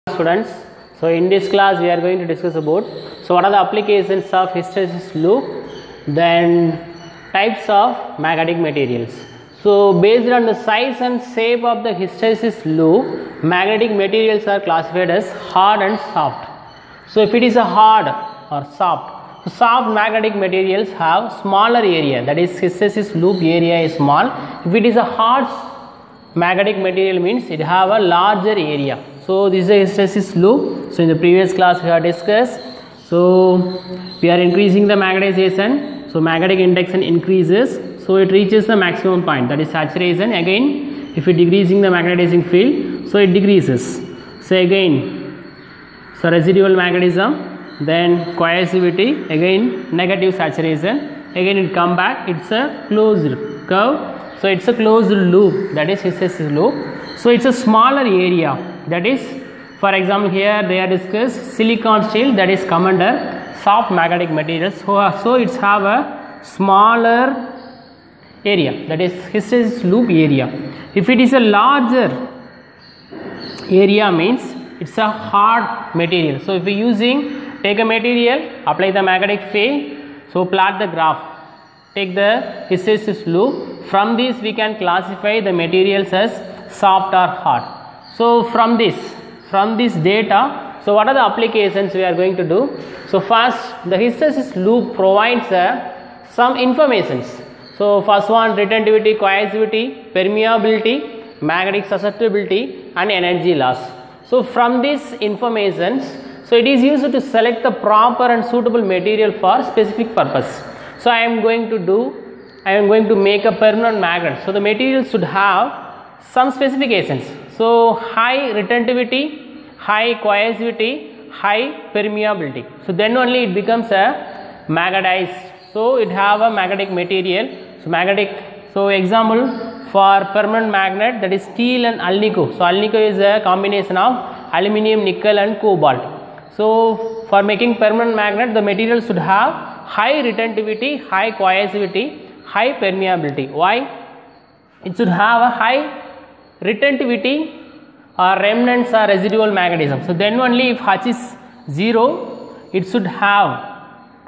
Students, so in this class we are going to discuss about what are the applications of hysteresis loop, then types of magnetic materials. So based on the size and shape of the hysteresis loop, magnetic materials are classified as hard and soft. So if it is a hard or soft, so soft magnetic materials have smaller area, that is hysteresis loop area is small. If it is a hard magnetic material means it have a larger area. So this is a hysteresis loop. So in the previous class we have discussed. So we are increasing the magnetization. So magnetic induction increases. So it reaches the maximum point, that is saturation. Again, if it decreasing the magnetizing field, so it decreases. So again, so residual magnetism, then coercivity, again negative saturation. Again it come back. It's a closed curve. So it's a closed loop, that is hysteresis loop. So it's a smaller area, that is, for example, here they are discussed silicon steel, that is come under soft magnetic materials. So it's have a smaller area, that is hysteresis loop area. If it is a larger area means it's a hard material. So if we take a material, apply the magnetic field, so plot the graph. Take the hysteresis loop. From this we can classify the materials as soft or hard. So from this data, so what are the applications we are going to do? So first, the hysteresis loop provides some informations. So first one, retentivity, coercivity, permeability, magnetic susceptibility and energy loss. So from these informations, so it is used to select the proper and suitable material for specific purpose. So I am going to make a permanent magnet. So the material should have some specifications. So high retentivity, high coercivity, high permeability. So then only it becomes a magnetized. So it have a magnetic material. So magnetic. So example for permanent magnet, that is steel and alnico. So alnico is a combination of aluminium, nickel and cobalt. So for making permanent magnet, the material should have high retentivity, high coercivity, high permeability. Why? It should have a high retentivity or remnants or residual magnetism. So then only if H is 0, it should have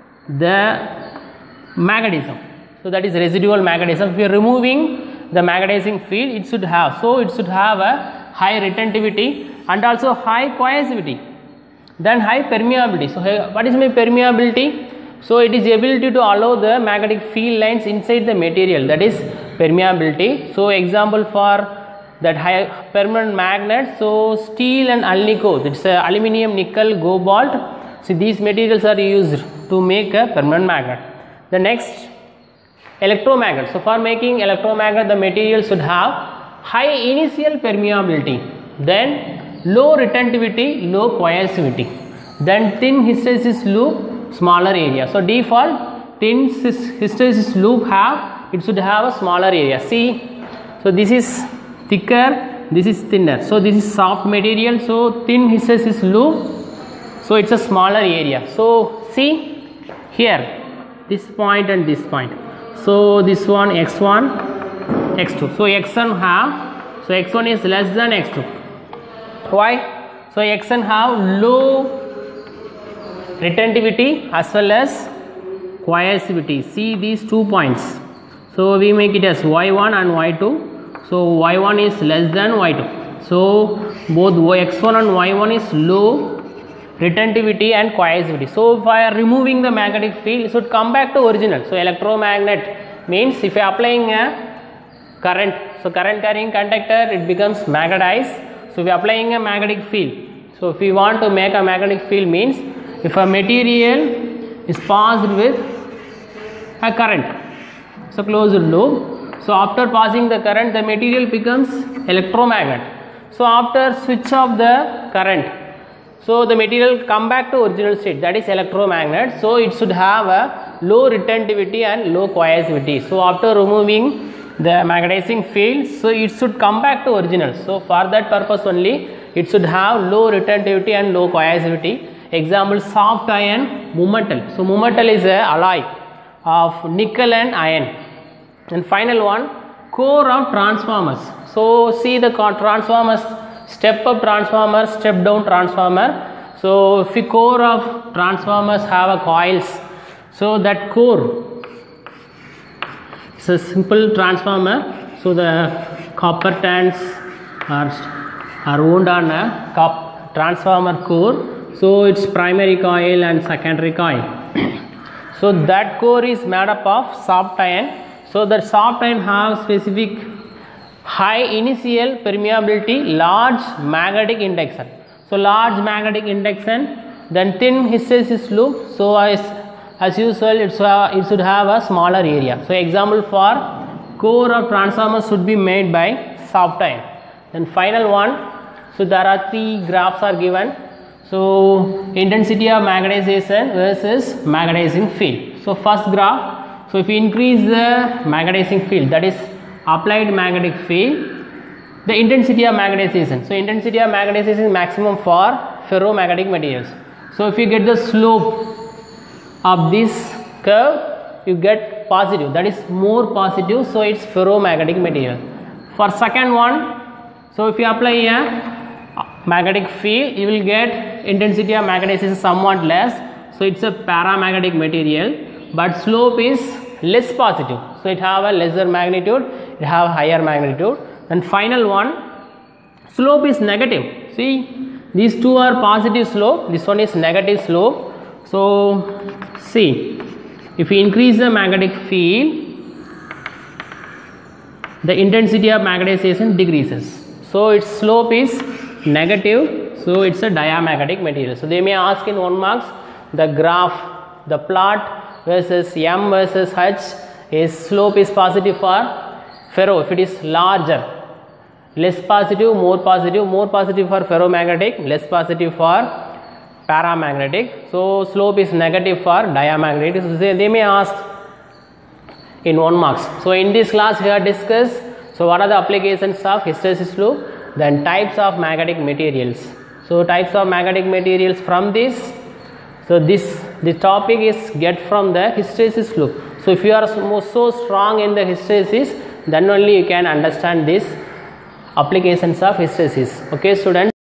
the magnetism. So that is residual magnetism. If we are removing the magnetizing field, it should have. So it should have a high retentivity and also high coercivity. Then high permeability. So what is my permeability? So it is ability to allow the magnetic field lines inside the material, that is permeability. So example for that high permanent magnet, so steel and alnico, that's aluminium, nickel, cobalt. So these materials are used to make a permanent magnet. The next, electromagnet. So for making electromagnet, the material should have high initial permeability, then low retentivity, low coercivity, then thin hysteresis loop, smaller area. So default thin hysteresis loop it should have a smaller area. See, so this is thicker, this is thinner. So this is soft material, so thin hysteresis loop, so it's a smaller area. So see here, this point and this point. So this one x1, x2. So x1 have, so x1 is less than x2. Why? So x1 have low retentivity as well as coercivity. See these 2 points. So we make it as y1 and y2. So y1 is less than y2. So both x1 and y1 is low retentivity and coercivity. So if I are removing the magnetic field, it should come back to original. So electromagnet means if I am applying a current, so current carrying conductor, it becomes magnetized. So we are applying a magnetic field. So if we want to make a magnetic field means if a material is passed with a current, so closed loop. So after passing the current, the material becomes electromagnet. So after switch off the current, so the material come back to original state, that is electromagnet. So it should have a low retentivity and low coercivity. So after removing the magnetizing field, so it should come back to original. So for that purpose only, it should have low retentivity and low coercivity. Example, soft iron mumetal. So mumetal is a alloy of nickel and iron. And final one, core of transformers. So see the transformers step up transformer, step down transformer. So if the core of transformers have a coils, so that core is a simple transformer. So the copper turns are wound on a transformer core. So it's primary coil and secondary coil. So that core is made up of soft iron. So that soft iron has specific high initial permeability, large magnetic induction. So large magnetic induction, then thin hysteresis loop. So as usual, it should have a smaller area. So example for core of transformer should be made by soft iron. Then final one. So there are three graphs are given. So intensity of magnetization versus magnetizing field. So first graph. So if you increase the magnetizing field, that is applied magnetic field, the intensity of magnetization. So intensity of magnetization is maximum for ferromagnetic materials. So if you get the slope of this curve, you get positive, that is more positive, so it's ferromagnetic material. For second one, so if you apply a magnetic field, you will get intensity of magnetization somewhat less, so it's a paramagnetic material, but slope is less positive, so it have a lesser magnitude, it have higher magnitude. And final one, slope is negative. See, these two are positive slope, this one is negative slope. So see, if we increase the magnetic field, the intensity of magnetization decreases, so its slope is negative, so it's a diamagnetic material. So they may ask in 1 marks the graph, the plot versus M versus H is slope is positive for ferro if it is larger, less positive, more positive for ferromagnetic, less positive for paramagnetic. So slope is negative for diamagnetic. So they may ask in 1 marks. So in this class we have discussed, so what are the applications of hysteresis loop, then types of magnetic materials. So types of magnetic materials from this. So the topic is get from the hysteresis loop. So if you are so strong in the hysteresis, then only you can understand this applications of hysteresis. Okay students.